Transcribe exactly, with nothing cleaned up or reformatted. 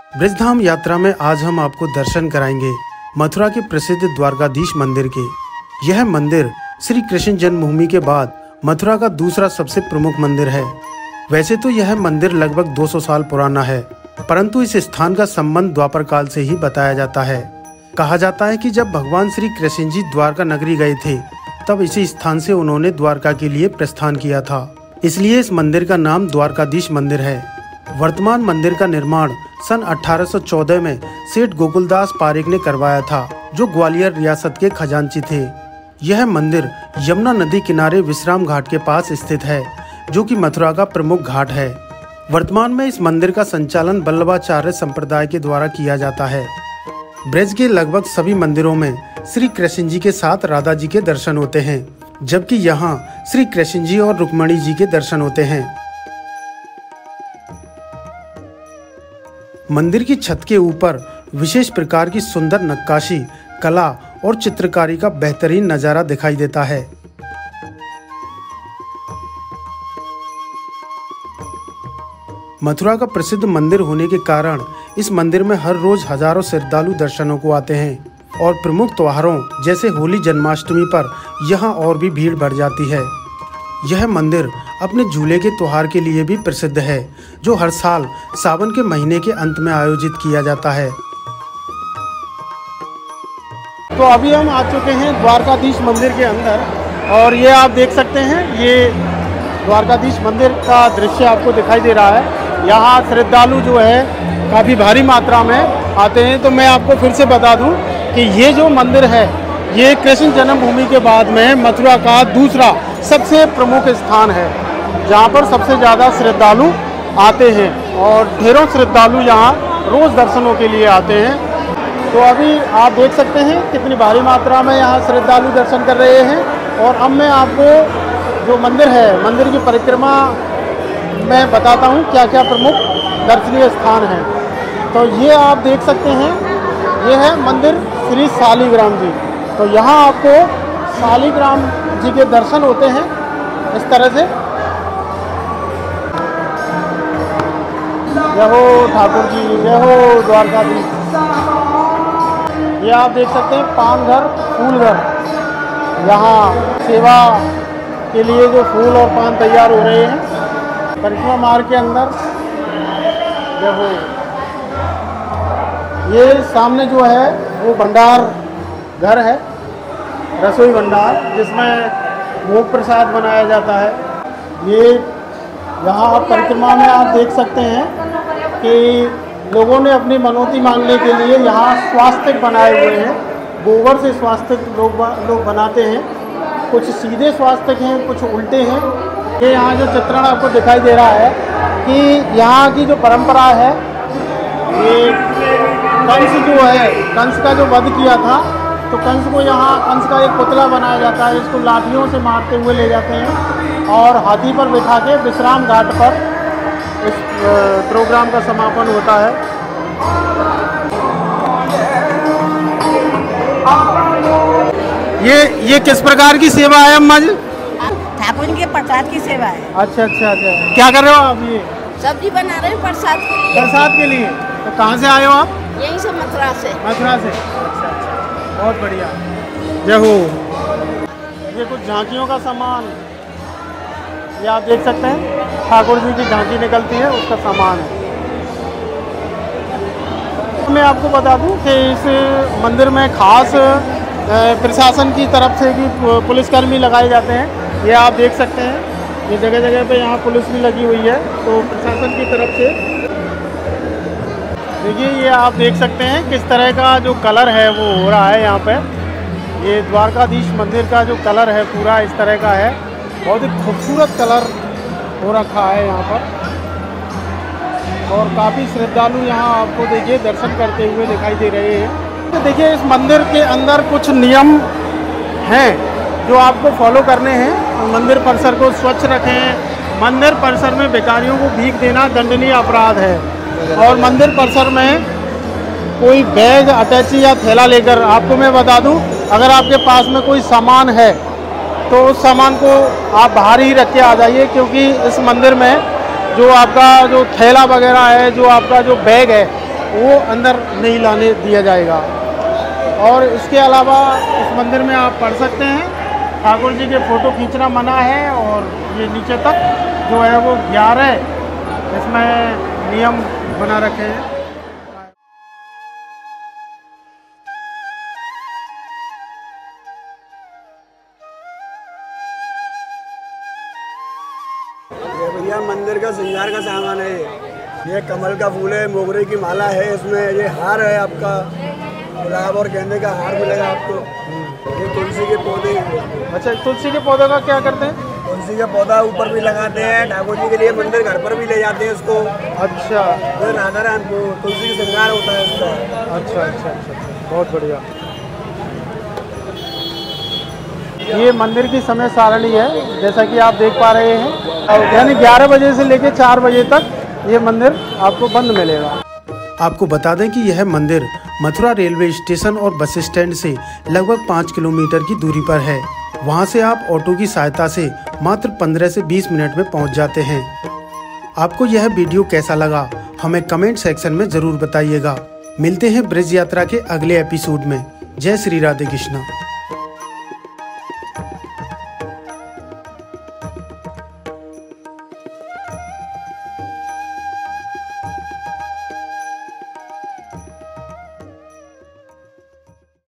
ब्रजधाम यात्रा में आज हम आपको दर्शन कराएंगे मथुरा के प्रसिद्ध द्वारकाधीश मंदिर के। यह मंदिर श्री कृष्ण जन्मभूमि के बाद मथुरा का दूसरा सबसे प्रमुख मंदिर है। वैसे तो यह मंदिर लगभग दो सौ साल पुराना है, परंतु इस स्थान का संबंध द्वापर काल से ही बताया जाता है। कहा जाता है कि जब भगवान श्री कृष्ण जी द्वारका नगरी गए थे, तब इसी स्थान से उन्होंने द्वारका के लिए प्रस्थान किया था। इसलिए इस मंदिर का नाम द्वारकाधीश मंदिर है। वर्तमान मंदिर का निर्माण सन अठारह सौ चौदह में सेठ गोकुलदास पारेख ने करवाया था, जो ग्वालियर रियासत के खजांची थे। यह मंदिर यमुना नदी किनारे विश्राम घाट के पास स्थित है, जो कि मथुरा का प्रमुख घाट है। वर्तमान में इस मंदिर का संचालन वल्लभाचार्य संप्रदाय के द्वारा किया जाता है। ब्रज के लगभग सभी मंदिरों में श्री कृष्ण जी के साथ राधा जी के दर्शन होते हैं, जबकि यहाँ श्री कृष्ण जी और रुक्मणी जी के दर्शन होते हैं। मंदिर की छत के ऊपर विशेष प्रकार की सुंदर नक्काशी, कला और चित्रकारी का बेहतरीन नजारा दिखाई देता है। मथुरा का प्रसिद्ध मंदिर होने के कारण इस मंदिर में हर रोज हजारों श्रद्धालु दर्शनों को आते हैं और प्रमुख त्योहारों जैसे होली, जन्माष्टमी पर यहाँ और भी भीड़ बढ़ जाती है। यह मंदिर अपने झूले के त्योहार के लिए भी प्रसिद्ध है, जो हर साल सावन के महीने के अंत में आयोजित किया जाता है। तो अभी हम आ चुके हैं द्वारकाधीश मंदिर के अंदर, और ये आप देख सकते हैं, ये द्वारकाधीश मंदिर का दृश्य आपको दिखाई दे रहा है। यहाँ श्रद्धालु जो है काफ़ी भारी मात्रा में आते हैं। तो मैं आपको फिर से बता दूं कि ये जो मंदिर है, ये कृष्ण जन्मभूमि के बाद में मथुरा का दूसरा सबसे प्रमुख स्थान है, जहाँ पर सबसे ज़्यादा श्रद्धालु आते हैं और ढेरों श्रद्धालु यहाँ रोज़ दर्शनों के लिए आते हैं। तो अभी आप देख सकते हैं कितनी भारी मात्रा में यहाँ श्रद्धालु दर्शन कर रहे हैं। और अब मैं आपको जो मंदिर है, मंदिर की परिक्रमा मैं बताता हूँ क्या क्या प्रमुख दर्शनीय स्थान हैं। तो ये आप देख सकते हैं, ये है मंदिर श्री शालिग्राम जी। तो यहाँ आपको शालिग्राम जी के दर्शन होते हैं इस तरह से। जय हो ठाकुर जी, जय हो द्वारकाधीश। ये आप देख सकते हैं पान घर, फूल घर। यहाँ सेवा के लिए जो फूल और पान तैयार हो रहे हैं परिक्रमा मार्ग के अंदर। जय हो। ये सामने जो है वो भंडार घर है, रसोई भंडार, जिसमें भोग प्रसाद बनाया जाता है। ये यहाँ आप परिक्रमा में आप देख सकते हैं कि लोगों ने अपनी मनौती मांगने के लिए यहाँ स्वास्तिक बनाए हुए हैं। गोबर से स्वास्तिक लोग लोग बनाते हैं, कुछ सीधे स्वास्तिक हैं, कुछ उल्टे हैं। ये यहाँ जो चित्रण आपको दिखाई दे रहा है कि यहाँ की जो परंपरा है, ये कंस जो है, कंस का जो वध किया था, तो कंस को यहाँ कंस का एक पुतला बनाया जाता है। इसको लाठियों से मारते हुए ले जाते हैं और हाथी पर बिठा के विश्राम घाट पर इस प्रोग्राम का समापन होता है। ये ये किस प्रकार की सेवा है अम्मा जी? ठाकुर के प्रसाद की सेवा है। अच्छा अच्छा अच्छा। क्या कर रहे हो आप? ये सब्जी बना रहे हो प्रसाद के लिए। प्रसाद के लिए। तो कहाँ से आए हो आप? यहीं से, मथुरा से। मथुरा से। अच्छा अच्छा, बहुत बढ़िया। जय हो। ये कुछ झांकियों का सामान, ये आप देख सकते हैं, ठाकुर जी की झांकी निकलती है, उसका सामान है। मैं आपको बता दूं कि इस मंदिर में खास प्रशासन की तरफ से भी पुलिसकर्मी लगाए जाते हैं। ये आप देख सकते हैं, ये जगह जगह पे यहाँ पुलिस भी लगी हुई है, तो प्रशासन की तरफ से। देखिए, ये आप देख सकते हैं किस तरह का जो कलर है वो हो रहा है यहाँ पे। ये द्वारकाधीश मंदिर का जो कलर है पूरा इस तरह का है, बहुत ही खूबसूरत कलर हो रखा है यहाँ पर। और काफ़ी श्रद्धालु यहाँ आपको देखिए दर्शन करते हुए दिखाई दे रहे हैं। तो देखिए, इस मंदिर के अंदर कुछ नियम हैं जो आपको फॉलो करने हैं। मंदिर परिसर को स्वच्छ रखें। मंदिर परिसर में भिखारियों को भीख देना दंडनीय अपराध है। और मंदिर परिसर में कोई बैग, अटैची या थैला लेकर, आपको मैं बता दूं, अगर आपके पास में कोई सामान है तो उस सामान को आप बाहर ही रख के आ जाइए, क्योंकि इस मंदिर में जो आपका जो थैला वगैरह है, जो आपका जो बैग है, वो अंदर नहीं लाने दिया जाएगा। और इसके अलावा इस मंदिर में आप पढ़ सकते हैं ठाकुर जी के फ़ोटो खींचना मना है, और ये नीचे तक जो है वो ग्यारह इसमें नियम बना रखे हैं। ये भैया मंदिर का श्रृंगार का सामान है। ये कमल का फूल है, मोगरे की माला है, इसमें ये हार है, आपका गुलाब और गेंदे का हार मिलेगा आपको। ये तुलसी के पौधे। अच्छा, तुलसी के पौधे का क्या करते हैं? तुलसी का पौधा ऊपर भी लगाते हैं ठाकुर जी के लिए, मंदिर घर पर भी ले जाते हैं इसको। अच्छा, तो राधा राम को तुलसी का श्रृंगार होता है इसका। अच्छा अच्छा अच्छा, बहुत बढ़िया। ये मंदिर की समय सारणी है, जैसा कि आप देख पा रहे हैं, यानी ग्यारह बजे से लेकर चार बजे तक ये मंदिर आपको बंद मिलेगा। आपको बता दें कि यह मंदिर मथुरा रेलवे स्टेशन और बस स्टैंड से लगभग पाँच किलोमीटर की दूरी पर है। वहां से आप ऑटो की सहायता से मात्र पंद्रह से बीस मिनट में पहुंच जाते हैं। आपको यह वीडियो कैसा लगा हमें कमेंट सेक्शन में जरूर बताइएगा। मिलते हैं ब्रज यात्रा के अगले एपिसोड में। जय श्री राधे कृष्णा।